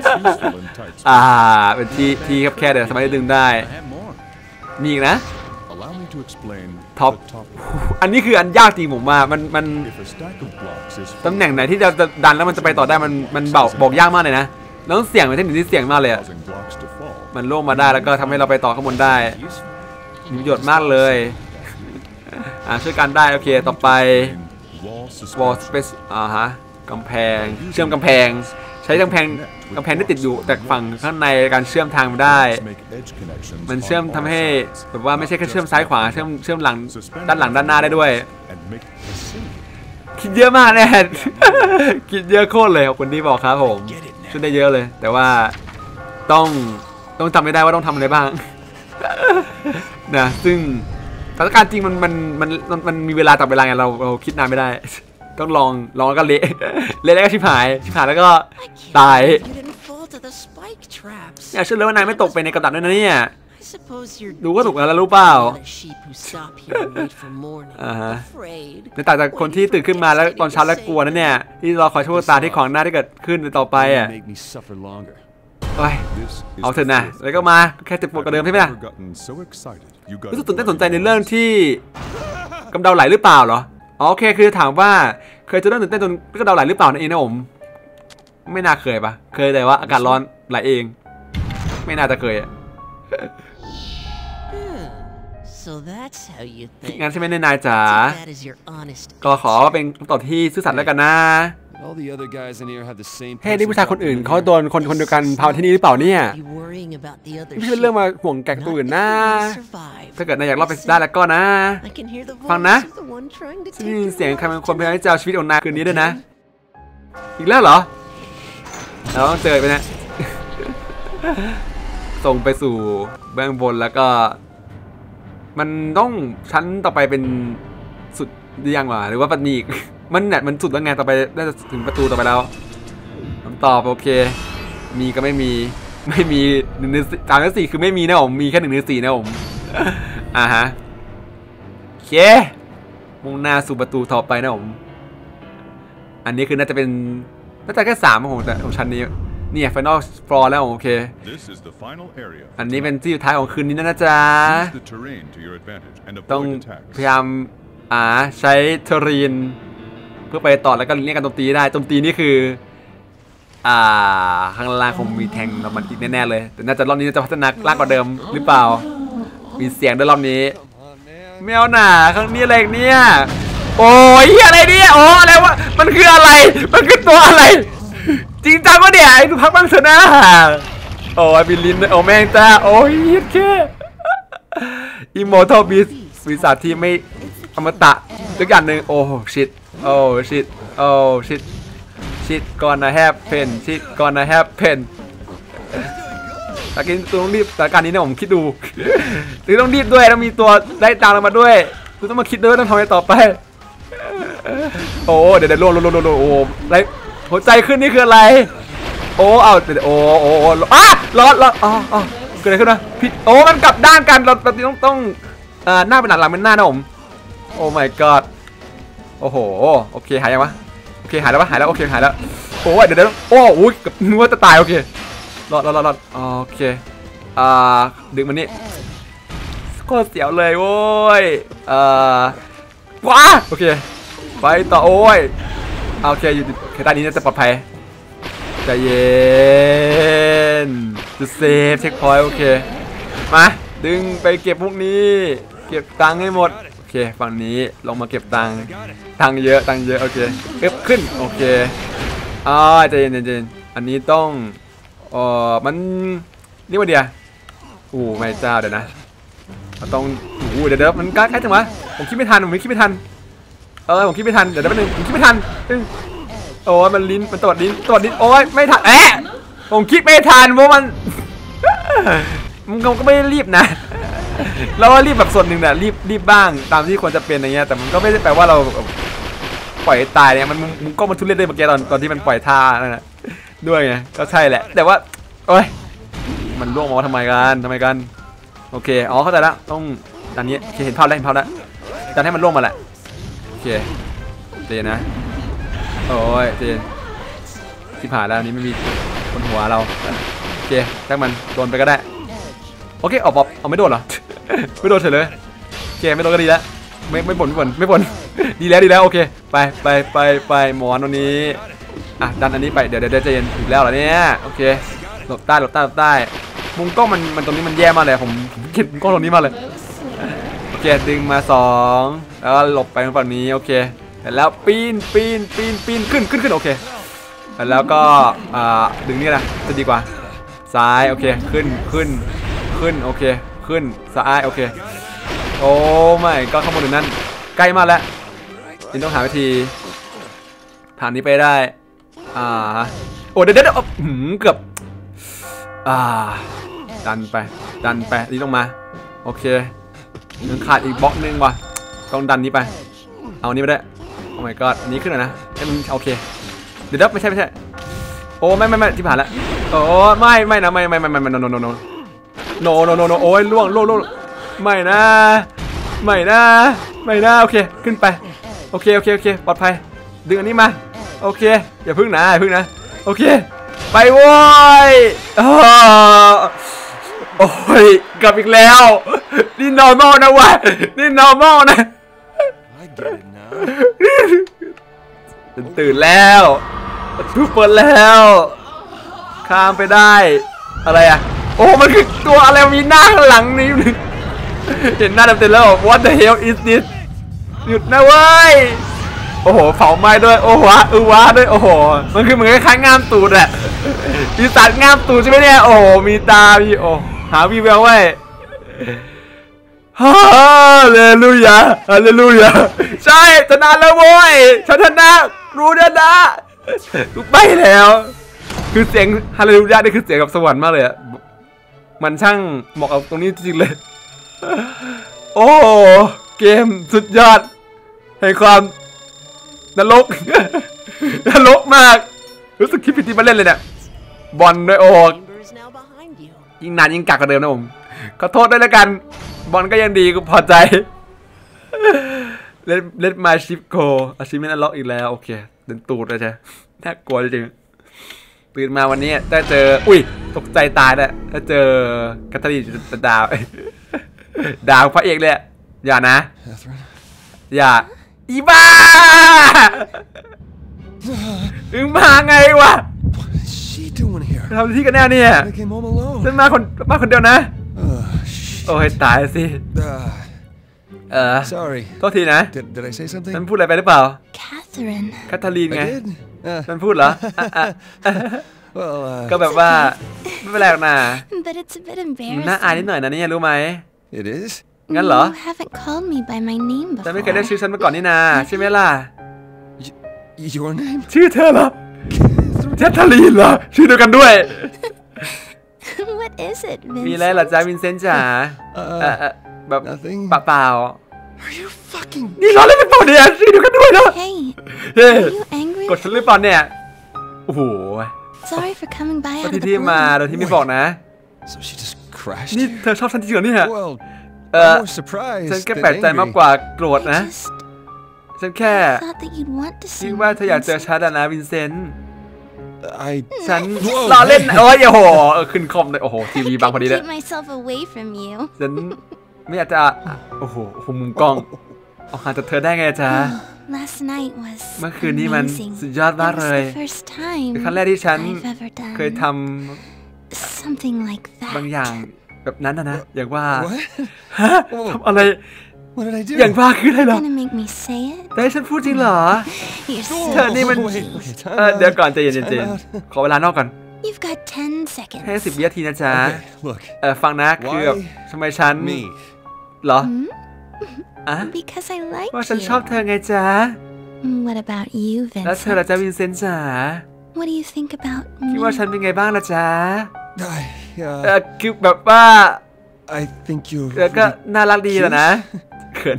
เป็นที่ครับแค่เดี๋ยวสามารถดึงได้มีอีกนะท็อปอันนี้คืออันยากจริงผมว่ามันตำแหน่งไหนที่จะดันแล้วมันจะไปต่อได้มันบอกยากมากเลยนะแล้วเสี่ยงเป็นเทคนิคที่เสี่ยงมากเลยมันโล่งมาได้แล้วก็ทำให้เราไปต่อข้างบนได้มีประโยชน์มากเลยช่วยกันได้โอเคต่อไป wall space ฮะกำแพงเชื่อมกำแพงใช้กำแพงที่ติดอยู่แต่ฝั่งข้างในการเชื่อมทางได้มันเชื่อมทำให้แบบว่าไม่ใช่แค่เชื่อมซ้ายขวาเชื่อมหลังด้านหลังด้านหน้าได้ด้วยคิดเยอะมากเนี่ย คิดเยอะโคตรเลยขอบคุณที่บอกครับผมช่วยได้เยอะเลยแต่ว่าต้องจำไม่ได้ว่าต้องทำอะไรบ้าง นะซึ่งสถานการณ์จริงมันมีเวลาต่อเวลาไงเราคิดนานไม่ได้ต้องลองแล้วก็เละแล้วก็ชิบหายแล้วก็ตายเนี่ยเชื่อเลยว่านายไม่ตกไปในกระดับด้วยนะเนี่ยดูก็ถูกแล้วรู้เปล่าในต่างจากคนที่ตื่นขึ้นมาแล้วตอนเช้าแล้วกลัวนั่นเนี่ยที่รอคอยโชคชะตาที่ของหน้าที่เกิดขึ้นในต่อไปอ่ะเอาเถอะนะแล้วก็มาแค่เจ็บปวดกว่าเดิมใช่ไหมล่ะรู้สึกตื่นเต้นสนใจในเรื่องที่กำเดาไหลหรือเปล่าเหรอโอเคคือถามว่าเคยเจอเรื่องตื่นเต้นจนกระเดาไหลหรือเปล่านั่นเองนะผมไม่น่าเคยปะเคยแต่ว่าอากาศร้อนไหลเองไม่น่าจะเคยอ่ะคิดงั้นใช่ไหมนายจ๋าก็ขอว่าเป็นคำตอบที่ซื่อสัตย์แล้วกันนะเฮ้ยนี่ผู้ชายคนอื่นเขาโดนคนเดียวกันพาที่นี่หรือเปล่าเนี่ยไม่ใช่เรื่องมาห่วงแก่ตัวอื่นนะถ้าเกิดนายอยากรอดไปได้แล้วก็นะฟังนะนี่เสียงใครเป็นคนพยายามจะเอาชีวิตของนายคืนนี้ด้วยนะอีกแล้วเหรอเราต้องเจอไปนะ ส่งไปสู่เบื้องบนแล้วก็มันต้องชั้นต่อไปเป็นสุดยังวะหรือว่าปัตนีกมันเนี่ยมันสุดแล้วไงต่อไปน่าจะถึงประตูต่อไปแล้วคำตอบโอเคมีก็ไม่มี1/3 คือไม่มีนะผมมีแค่1/4นะผมฮะโอเคมุ่งหน้าสู่ประตูต่อไปนะผมอันนี้คือน่าจะแค่3ของแต่ของชั้นนี้เนี่ย final floor แล้วโอเคอันนี้เป็นที่สุดท้ายของคืนนี้นะจ๊ะต้องพยายามใช้เทอรีนเพื่อไปต่อแล้วก็เรียกกันโจมตีได้โจมตีนี่คือข้างล่างคงมีแทงมันอีกแน่ๆเลยแต่น่าจะรอบนี้จะพัฒนาล่างกว่าเดิมหรือเปล่ามีเสียงด้วยรอบนี้แมวหนาครั้งนี้อะไรเนี่ยโอ้ยอะไรเนี่ยโอ้อะไรวะมันคืออะไรมันคือตัวอะไรจริงจังวะเนี่ยไอ้ดูพักบ้างเถอะนะโอ้ยบิลินโอ้แม่งจ้าโอ้ยแค่อิโมทัลบีสปีศาจที่ไม่อมตะด้วยกันหนึ่งโอ้ชิตโอ้ชิตโอ้ชิตก่อนนะแฮปเพนชิตก่อนนะแฮปเพนตะกี้ตัวต้องรีบแต่การนี้เนี่ยผมคิดดูคือต้องรีบด้วยแล้วมีตัวได้ตามเรามาด้วยคือต้องมาคิดด้วยต้องทำอะไรต่อไปโอ้เดี๋ยวโลโอ้ไรหัวใจขึ้นนี่คืออะไรโอ้เอาโอ้ร้อนเกิดอะไรขึ้นนะผิดโอ้มันกลับด้านกันเราต้องหน้าเป็นหลังเป็นหน้านะผมโอ้ my god โอ้โหโอเคหายยังวะโอเคหายแล้วโอเคหายแล้วโอ้เดี๋ยวโอ้อุ้ยนึกว่าจะตายโอเครอดโอเคดึงมันนี่โคตรเสียวเลยโว้ยว้าโอเคไปต่อโอ้ยโอเคอยู่ด้านนี้น่าจะปลอดภัยใจเย็นจะเซฟเช็คพอยต์โอเคมาดึงไปเก็บพวกนี้เก็บตังค์ให้หมดโอเคฝั่งนี้ลงมาเก็บตังค์เยอะโอเคขึ้นโอเคใจเย็นอันนี้ต้องมันนี่ว่าเดียไม่เจ้าเดี๋ยวนะมันต้องเดี๋ยวมันใกล้ถึงวะผมคิดไม่ทันผมคิดไม่ทันผมคิดไม่ทันเดี๋ยวแป๊บนึงผมคิดไม่ทันโอ้ยมันลิ้นมันตรวจลิ้นโอ้ยไม่ทันผมคิดไม่ทันเพราะมันก็ไม่รีบนะเราว่ารีบแบบส่วนหนึ่งนะรีบบ้างตามที่ควรจะเป็นอะไรเงี้ยแต่มันก็ไม่ได้แปลว่าเราปล่อยตายเนี่ยมันก็มาทุเรศได้เมื่อกี้ตอนที่มันปล่อยท่านั่นแหละด้วยไงก็ใช่แหละแต่ว่าโอ้ยมันล่วงมาทำไมกันโอเคเข้าใจแล้วต้องตอนนี้เห็นภาพแล้วจะให้มันล่วงมาแหละโอเคเจนนะโอ้ยเจนที่ผ่านแล้วนี้ไม่มีบนหัวเราโอเคแค่มันโดนไปก็ได้โอเคเอาไม่โดนเหรอไม่โดนเฉยเลยเคไม่ลงก็ดีแล้วไม่บ่นดีแล้วโอเคไปหมอนวันนี้อ่ะดันอันนี้ไปเดี๋ยวใจเย็นอีกแล้วเหรอเนี่ยโอเคหลบใต้มุมกล้องมันตรงนี้มันแย่มากเลยผมเกลียดมุมกล้องตรงนี้มากเลยโอเคดึงมา2แล้วหลบไปฝั่งนี้โอเคแล้วปีนขึ้นโอเคแล้วก็ดึงนี่นะจะดีกว่าซ้ายโอเคขึ้นโอเคขึ้นซ้ายโอเคโอ้ไม่ก็ข้างบนนั่นใกล้มากแล้วนี่ต้องหาวิธีผ่านนี้ไปได้โอ้เดี๋ยวเกือบดันไปนี่ลงมาโอเคยังขาดอีกบล็อกนึงว่ะต้องดันนี้ไปเอานี้ไปได้โอ้ my god อันนี้ขึ้นนะให้มันโอเคเดี๋ยวไม่ใช่โอ้ไม่ที่ผ่านแล้วโอ้ไม่นะไม่โนโอ้ยล่วงไม่นะโอเคขึ้นไปโอเคปลอดภัยดึงอันนี้มาโอเคอย่าพึ่งนะโอเคไปโว้ยโอ้ยกลับอีกแล้วนี่ normal นะวะนี่ normal นะตื่นแล้วทุกคนแล้วข้ามไปได้อะไรอ่ะโอ้มันคือตัวอะไรมีหน้าข้างหลังนี่เห็นหน้าเต็มแล้ว What the hell is this หยุดนะเว้ยโอ้โหเผาไหม้ด้วยโอ้โหว้าด้วยโอ้โหมันคือเหมือนคล้ายๆง่ามตูดอะปีศาจง่ามตูดใช่ไหมเนี่ยโอ้โหมีตามีโอ้หาวีแววไว้ฮาเลลูยาใช่ชนะแล้วโว้ยชนะรู้นะกูไปแล้วคือเสียงฮาเลลูยานี่คือเสียงกับสวรรค์มากเลยอะมันช่างเหมาะกับตรงนี้จริงๆเลยโอ้เกมสุดยอดให้ความนรกมากรู้สึกคิดผิดที่มาเล่นเลยเนี่ยบอลด้วยโอ้ยิ่งนานยิ่งกักกว่าเดิมนะผมขอโทษด้วยแล้วกันบอลก็ยังดีกูพอใจเล่นมาชิปโกอาชิเมนล็อกอีกแล้วโอเคเดินตูดเลยใช่น่ากลัวจริงตื่นมาวันนี้ได้เจออุ้ยตกใจตายเลยถ้าเจอกัตตาลีดาวพระเอกเลยอย่านะอย่าอีบ้ามาไงวะทำที่กันแน่เนี่ยฉันมาคนเดียวนะโอ้ยตายสิโทษทีนะฉันพูดอะไรไปหรือเปล่าแคทเธอรีนไงฉันพูดเหรอก็แบบว่าไม่เป็นไรหรอกนะน่าอายนิดหน่อยนะเนี่ยรู้ไหมงั้นเหรอแต่ไม่เคยได้ชื่อฉันมาก่อนนี่นาใช่ไหมล่ะชื่อเธอเหรอแคทเธอรีนเหรอชื่อเดียวกันด้วย มีอะไรเหรอจ๊ะวินเซนต์จ๋าแบบเปล่านี่เราเล่นเป็นเปล่าเนี่ยชื่อเดียวกันด้วยนะเฮ้กดฉันหรือเปล่าเนี่ยโอ้โหที่มาโดยที่ไม่บอกนะนี่เธอชอบฉันจริงเหรอเนี่ยฉันแค่แปลกใจมากกว่าโกรธนะฉันแค่คิดว่าเธออยากเจอฉันนะวินเซนต์ฉันรอเล่นโอ้ยโอ้โหขึ้นคอมเลยโอ้โหทีวีบังพอดีเลยฉันไม่อยากจะโอ้โหมุมกล้องออกห่างจากเธอได้ไงจ๊ะเมื่อคืนนี้มันสุดยอดมากเลยเป็นครั้งแรกที่ฉันเคยทำบางอย่างแบบนั้นนะอย่างว่าฮะทำอะไรอย่างว่าคืออะไรเหรอได้ฉันพูดจริงเหรอเธอนี่มันเดี๋ยวก่อนใจเย็นขอเวลานอกก่อนให้10 วินาทีนะจ๊ะฟังนะคือแบบทำไมฉันเหรอว่าฉันชอบเธอไงจ๊ะแล้วเธอล่ะจ๊ะวินเซนต์จ๋าคิดว่าฉันเป็นไงบ้างล่ะจ๊ะคือแบบว่าแล้วก็น่ารักดีแหละนะเขิน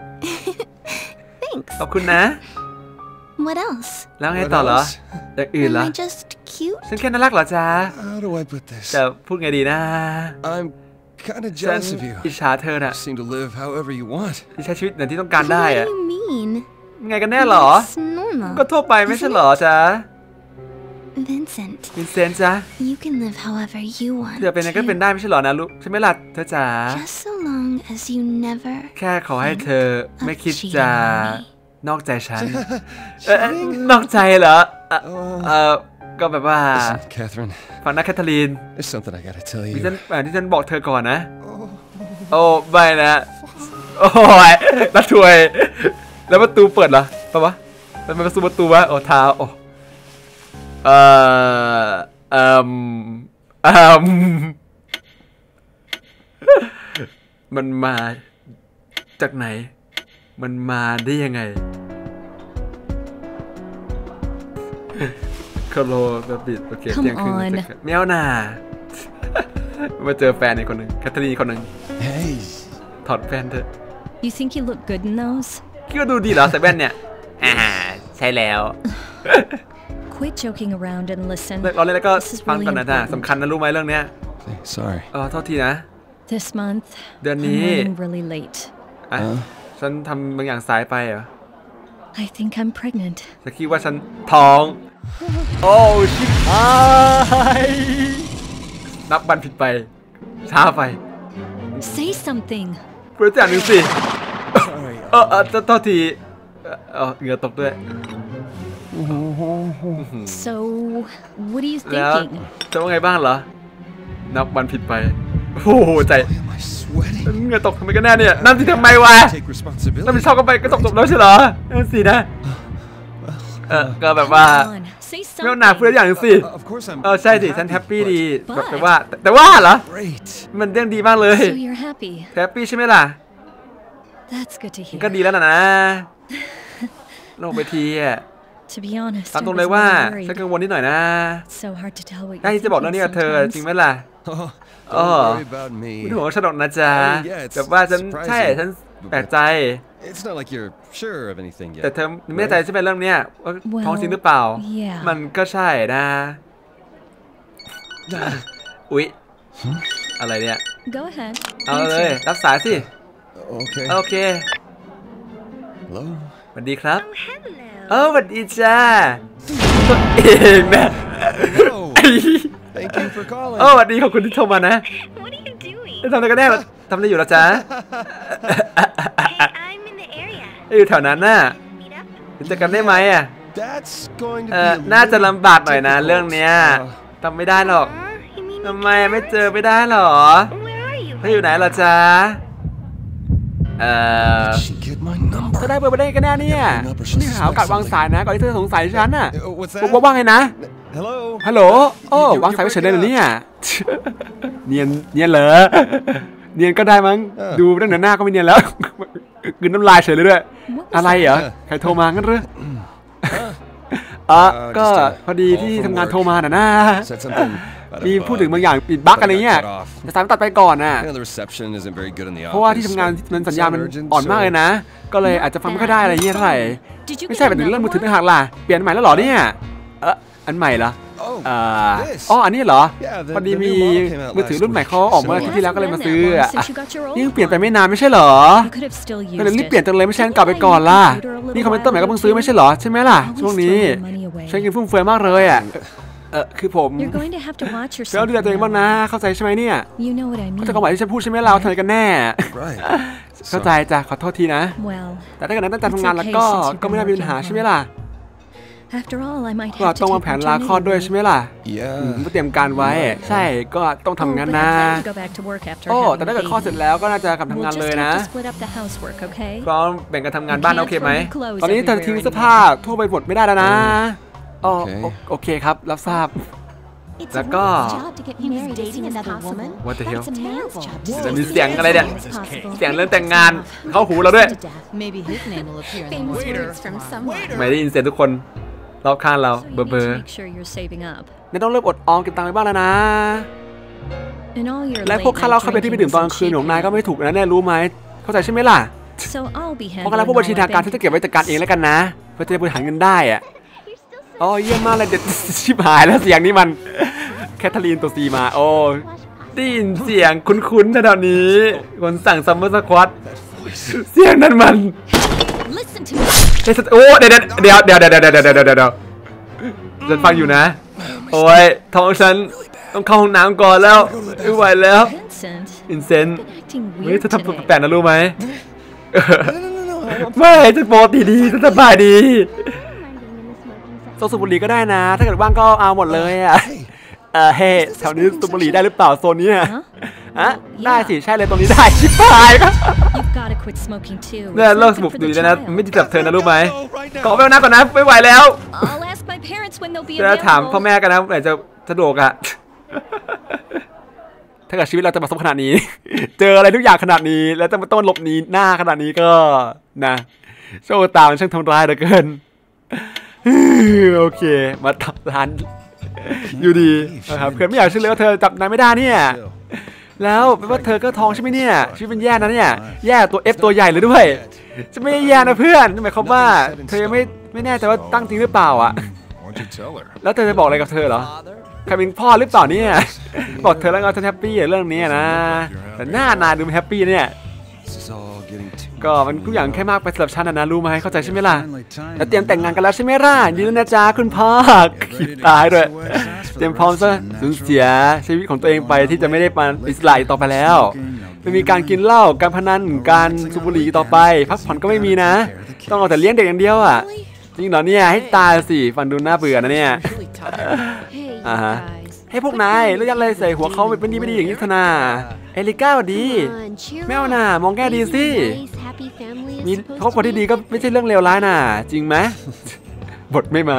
ขอบคุณนะแล้วไงต่อเหรออย่างอื่นเหรอฉันแค่น่ารักเหรอจ๊ะจะพูดไงดีนะฉันอิจฉาเธอน่ะที่ใช้ชีวิตอย่างที่ต้องการได้อะไงกันแน่หรอก็ทั่วไปไม่ใช่หรอจ๊ะวินเซนต์จ๊ะเธอเป็นไงก็เป็นได้ไม่ใช่หรอนะลูกใช่ไหมล่ะเธอจ๋า long as you never แค่ขอให้เธอไม่คิดจะนอกใจฉันนอกใจเหรอก็แบบว่า Catherine ฟังนะแคทเธอรีน there's something I gotta tell you ที่ฉันบอกเธอก่อนนะโอ้ไม่นะโอ้ยรัดถวยแล้วประตูเปิดเหรอปะวะมันเป็นประตูวะโอ้เท้าโอ้มันมาจากไหนมันมาได้ยังไงคาโลแบบบิดโอเคเที่ยงคืนเมียวนามาเจอแฟนอีกคนหนึ่งแคทเธอรีนคนหนึ่ง Hey ถอดแว่นเถอะ You think you look good in those คิดว่าดูดีเหรอใส่แว่นเนี่ยใช่แล้ว Quit joking around and listen เลิกเราเล่นแล้วก็ฟังก่อนนะจ๊ะสำคัญนะรู้ไหมเรื่องเนี้ย sorry โทษทีนะ This month เดือน I'm นี้ running really late ฉันทำบางอย่างสายไปเหรอ I think I'm pregnant ฉันคิดว่าฉันท้องโอ้ชิบหายนับบันผิดไปช้าไป Say something เพื่ออย่างหนึ่งสิโทษทีเหงื่อตกด้วย So what are you แล้ว thinking จะว่าไงบ้างเหรอนับบันผิดไปโอ้โหใจเหงื่อตกทำไมกันแน่เนี่ยนั่นที่ทำไมวะนั่นไม่ชอบกันไปก็จบแล้วใช่เหรอนั่นสินะก็แบบว่าไม่เอาหนาเพื่ออย่างหนึ่งสิใช่สิฉันแฮปปี้ดีแต่ว่าเหรอมันเรื่องดีมากเลย So you're happy แฮปปี้ใช่ไหมล่ะ That's good to hear ก็ดีแล้วนะลงไปทีอ่ะ To be honest ตามตรงเลยว่าฉันกังวลนิดหน่อยนะ So hard to tell what ได้ you're จะบอกเรื่องนี้กับเธอจริงไหมล่ะไม่ห่วงฉันหรอกนะจ๊ะแบบว่าฉันใช่ฉันแปลกใจแต่เธอไม่แน่ใจใช่ไหมเรื่องเนี้ยว่าท้องจริงหรือเปล่ามันก็ใช่นะอุ๊ยอะไรเนี่ย Go ahead เอาเลยรับสายสิโอเค Hello สวัสดีครับสวัสดีจ้าตัวเองนะ Thank you for calling สวัสดีขอบคุณที่โทรมานะทำอะไรกันแน่ทำอะไรอยู่ล่ะจ๊ะอยู่แถวนั้นน่ะจะกันได้ไหมอ่ะน่าจะลำบากหน่อยนะเรื่องเนี้ยทำไม่ได้หรอกทำไมไม่เจอไม่ได้หรอเธออยู่ไหนล่ะจ๊ะจะได้เบอร์ไปได้กันแน่เนี่ยนี่หาโอกาสวางสายนะก่อนที่เธอสงสัยฉันน่ะบอกว่าไงนะฮัลโหลวางสายไปเฉยเลยเหรอเนี่ยเนียนเหรอเนียนก็ได้มั้งดูตั้งแต่หน้าก็ไม่เนียนแล้วกลืนน้ำลายเฉยเลยด้วยอะไรเหรอใครโทรมางั้นหรือก็พอดีที่ทำงานโทรมาน่ะนะมีพูดถึงบางอย่างปิดบั๊กอะไรเงี้ยจะสายตัดไปก่อนน่ะเพราะว่าที่ทำงานนั้นสัญญาณมันอ่อนมากเลยนะก็เลยอาจจะฟังไม่ค่อยได้อะไรเงี้ยเท่าไหร่ไม่ใช่แบบถึงเรื่องมือถือต่างหากล่ะเปลี่ยนใหม่แล้วหรอเนี่ยอันใหม่เหรออันนี้เหรอพอดีมีมือถือรุ่นใหม่เขาออกเมื่ออาทิตย์ที่แล้วก็เลยมาซื้อนี่เปลี่ยนไปไม่นานไม่ใช่เหรอก็เลยรีบเปลี่ยนจังเลยไม่ใช่กลับไปก่อนล่ะนี่คอมพิวเตอร์ใหม่ก็เพิ่งซื้อไม่ใช่เหรอใช่ไหมล่ะช่วงนี้ใช้เงินฟุ่มเฟือยมากเลยอ่ะคือผมแล้วดูแลตัวเองบ้างนะเข้าใจใช่ไหมเนี่ยเข้าใจความหมายที่ฉันพูดใช่ไหมเราทำอะไรกันแน่เข้าใจจ้ะขอโทษทีนะแต่ถ้าเกิดนั้นตั้งใจทำงานแล้วก็ไม่น่ามีปัญหาใช่ไหมล่ะก็ต้องวางแผนลาคลอดด้วยใช่ไหมล่ะก็เตรียมการไว้ใช่ก็ต้องทำงานนะแต่ถ้าเกิดคลอดเสร็จแล้วก็น่าจะกลับทำงานเลยนะพร้อมแบ่งกันทำงานบ้านโอเคไหมตอนนี้เธอทิ้งเสื้อผ้าทั่วไปหมดไม่ได้แล้วนะโอเคครับรับทราบแล้วก็ว่าแต่เฮียวจะมีเสียงอะไรเนี่ยเสียงเรื่องแต่งงานเข้าหูเราด้วยไม่ได้ยินเสียงทุกคนรอบข้างเราเบอร์นี่ต้องเริ่มอดออมเก็บตังค์ไปบ้างแล้วนะและพวกค่าเหล้าค่าเบียร์ที่ไปดื่มตอนกลางคืนของนายก็ไม่ถูกนะเนี่ยรู้ไหมเข้าใจใช่ไหมล่ะเพราะงั้นแล้วพวกบัญชีทางการฉันจะเก็บไว้จัดการเองแล้วกันนะเพื่อจะบริหารเงินได้อะเยี่ยมมากเลยเด็ดชิบหายแล้วเสียงนี้มันแคทเธอรีนตัวซีมาได้ยินเสียงคุ้นๆแถวนี้คนสั่งซัมเมอร์สควอตเสียงนั้นมันเดี๋ยวฉันฟังอยู่นะโอ้ยท้องฉันต้องเข้าห้องน้ำก่อนแล้วไม่ไหวแล้ว Vincent. อินเซนต์ Acting เฮ้ย weird เธอทำ today. แปลกๆนะรู้ไหม No. ไม่จะปกติดีจะสบายดีสูบบุหรี่ก็ได้นะถ้าเกิดว่างก็เอาหมดเลยอ่ะเฮ้แถวนี้สูบบุหรี่ได้หรือเปล่าโซนนี้ฮะได้สิใช่เลยตรงนี้ได้ชิบหายครับ You've got to quit smoking too. เนี่ย It's เลิก not สูบ good บุ for ห the รี่แล้วนะ child. ไม่ดีกับเธอนะรู้ไหมขอไปเอาน้ำก่อนนะไม่ไหวแล้ว I'll ask my parents when they'll be จะถามพ่อ available. แม่กันนะไหนจะสะดวกอะถ้าเกิดชีวิตเราจะมาสมขนาดนี้ เจออะไรทุกอย่างขนาดนี้แล้วจะมาต้นหลบหนีหน้าขนาดนี้ก็นะโชคชะตามันช่างทำร้ายเหลือเกินโอเคมาทำร้านอยู่ดีนะครับเพื่อนไม่อยากเชื่อเลยว่าเธอจับนายไม่ได้เนี่ยแล้วแปลว่าเธอก็ท้องใช่ไหมเนี่ยชีวิตเป็นแย่นะเนี่ยแย่ตัว F ตัวใหญ่เลยด้วยจะไม่แย่นะเพื่อนหมายความว่าเธอยังไม่แน่ใจว่าตั้งจริงหรือเปล่าอ่ะ Why don't you tell her? แล้วเธอจะบอกอะไรกับเธอเหรอใครเป็นพ่อหรือเปล่าเนี่ยบอกเธอแล้วก็ฉันแฮปปี้เรื่องนี้นะแต่หน้านายดูไม่แฮปปี้เนี่ย This is all getting too ก็มันทุกอย่างแค่มากไปสำหรับฉันนะรู้ไหมเข้าใจใช่ไหมล่ะแล้วเตรียมแต่งงานกันแล้วใช่ไหมล่ะยืนนะจ๊ะคุณพ่อขีดตายด้วยเตรียมพร้อมซะสูญเสียชีวิตของตัวเองไปที่จะไม่ได้เป็นอิสระอีกต่อไปแล้วไม่มีการกินเหล้าการพนันการสูบบุหรี่ต่อไปพักผ่อนก็ไม่มีนะต้องเอาแต่เลี้ยงเด็กอย่างเดียวอ่ะจริงเหรอเนี่ยให้ตายสิฟังดูน่าเบื่อนะเนี่ย Hey, you Uh-huh. guys. ให้พวกนายแล้วยังอะไรใส่หัวเขาไม่ดีอย่างนี้ธนาเอลิก้าดี Come on, cheer ไม่เอา up. น่ะมองแง่ดีสิ Nice, happy family is มี supposed ครอบครัวที่ดีก็ไม่ใช่เรื่องเลวร้ายน่ะจริงไหม บทไม่มา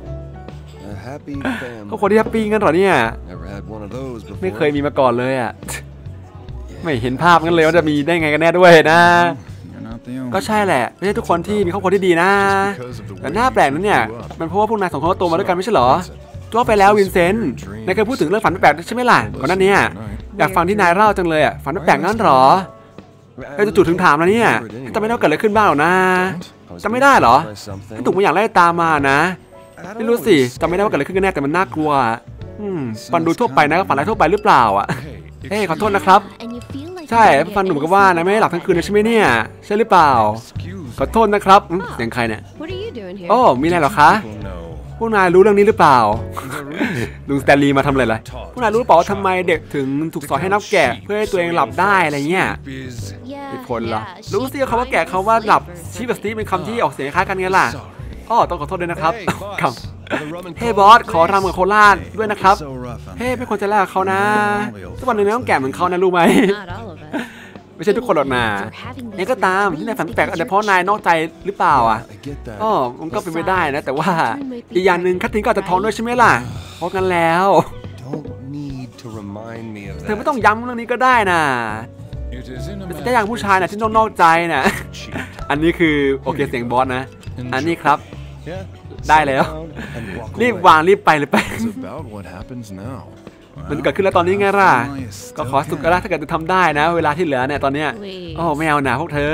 A happy ครอบครัว family. ที่แฮปปี้งั้นเหรอเนี่ย Never had one of those ไม่ before. เคยมีมาก่อนเลยอ่ะ ไม่เห็นภาพงั้นเลยว่าจะมีได้ไงกันแน่ด้วยนะ You're not the only ก็ใช่แหละไม่ใช่ทุกคนที่มีครอบครัวที่ดีนะแต่หน้าแปลกนั้นเนี่ยมันเพราะว่าพวกนายสองคนก็โตมาด้วยกันไม่ใช่เหรอตัวไปแล้ววินเซนต์นายเคยพูดถึงเรื่องฝันแปลกๆใช่ไหมล่ะก่อนหน้านี้อยากฟังที่นายเล่าจังเลยอ่ะฝันแปลกๆงั้นเหรอเฮ้ยจู่ๆถึงถามแล้วเนี่ยแต่ไม่ได้เกิดอะไรขึ้นบ้างหรอนะ I was จำไม่ได้เหรอ by something. พี่ตุ่มมาอย่างไล่ตามมานะไม่รู้สิจำไม่ได้ว่าเกิดอะไรขึ้นกันแน่แต่มันน่ากลัวฟันดูทั่วไปนะฝันอะไรทั่วไปหรือเปล่าอ่ะเฮ้ยขอโทษนะครับ and you feel like ใช่ you're gonna ฟันหนุ่ม get ก็ว่านะไม่ได้หลับทั้งคืนเลยใช่ไหมเนี่ยใช่หรือเปล่า ขอโทษนะครับเสียงใครเนี่ย What are you doing here? โอ้มีอะไรเหรอคะ Oh no. พวกนายรู้เรื่องนี้หรือเปล่าลุงสแตนลีย์มาทำอะไรล่ะพวกนายรู้หรือเปล่าว่าทำไมเด็กถึงถูกสอนให้นับแกะเพื่อให้ตัวเองหลับได้อะไรเงี้ย Yeah, มีผลเหรอ yeah, รู้ she's สิคำว่าแกะ trying คำว่า to หลับ sleep. ชีกับสตีฟเป็นคำที่ออกเสียงคล้ายกันไงล่ะอ๋อต้องขอโทษด้วยนะครับ Hey, ครับ boss. The rum and เฮ้ coke, บอส please. ขอรำกับโคราชด้วยนะครับ so rough on เฮ้ me. ไม่ควรจะแลกกับเขานะสักวันหนึ่งนายต้องแก่เหมือนเขานะรู้ไหม Not all of us. ไม่ใช่ทุกคนหรอกนะ You're having นี่ these ก็ตามที่นายฝันแปลกอาจจะเพราะนายนอกใจหรือเปล่าอ่ะ I get that. อ๋อมันก็เป็นไปได้นะแต่ว่าอีกอย่างหนึ่งคัททินก็อาจจะท้องด้วยใช่ไหมล่ะเพราะงั้นแล้ว Don't need to remind me of เธอไม่ that. ต้องย้ำเรื่องนี้ก็ได้นะ It is in a แต่ถ้าอย่างผู้ชายนะที่ต้องนอกใจนะ อันนี้คือโอเคเสียงบอสนะ อันนี้ครับ Yeah. ได้แล้ว Sit down and walk รีบ away. วางรีบไปเลยไป It's about what happens now. มันเกิดขึ้นแล้วตอนนี้ไงล่ะ ก็ขอสุขก็ได้ถ้าเกิดจะทำได้นะ เวลาที่เหลือเนี่ยตอนเนี้ย Please. โอ้ไม่เอาหนาพวกเธอ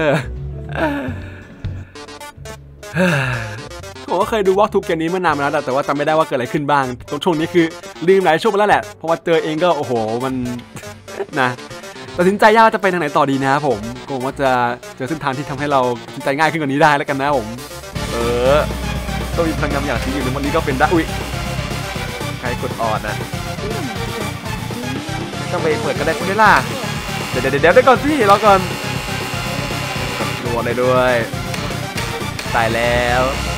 ผมก็เคยดูวอล์กทูเกมนี้เมื่อนานมาแล้วแต่ว่าจำไม่ได้ว่าเกิดอะไรขึ้นบ้างตรงช่วงนี้คือลืมหลายช่วงไปแล้วแหละพอมาเจอเองก็โอ้โหมัน นะตัดสินใจยากว่าจะไปทางไหนต่อดีนะครับผมก็หวังว่าจะเจอเส้นทางที่ทำให้เราตัดสินใจง่ายขึ้นกว่านี้ได้แล้วกันนะผมต้องมีพลังงานอย่างที่อยู่ในวันนี้ก็เป็นได้อุ้ยใครกดออดนะไม่ต้องไปเปิดก็ได้ใช่ไหมล่ะเดี๋ยวได้ก่อนสิรอก่อนรัวเลยด้วยตายแล้ว